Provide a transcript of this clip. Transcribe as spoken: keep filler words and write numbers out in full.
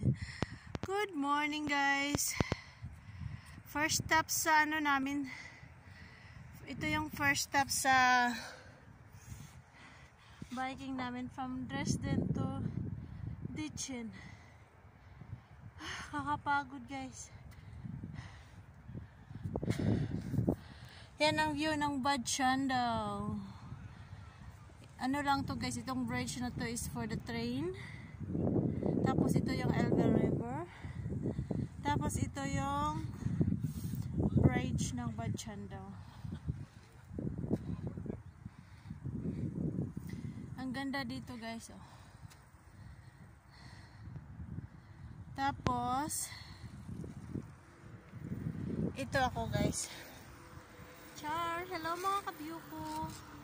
Good morning guys. First stop sa ano namin. Ito yung first stop sa biking namin from Dresden to Ditchen. Kakapagod guys. Yan ang view ng Badchandau. Ano lang to guys, itong bridge na to is for the train. Tapos ito yung Elbe River. Tapos ito yung bridge ng Badchandau. Ang ganda dito guys, oh. Tapos ito ako guys. Char, hello mga ka-view ko.